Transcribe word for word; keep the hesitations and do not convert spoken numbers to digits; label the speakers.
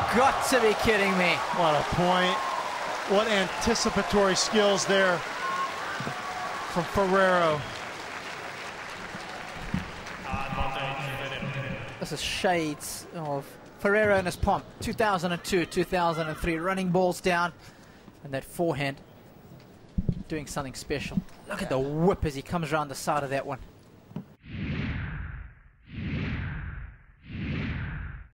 Speaker 1: got to be kidding me.
Speaker 2: What a point. What anticipatory skills there from Ferrero.
Speaker 1: This is shades of Ferrero in his pomp. two thousand two, two thousand three, running balls down, and that forehand doing something special. Look at the whip as he comes around the side of that one.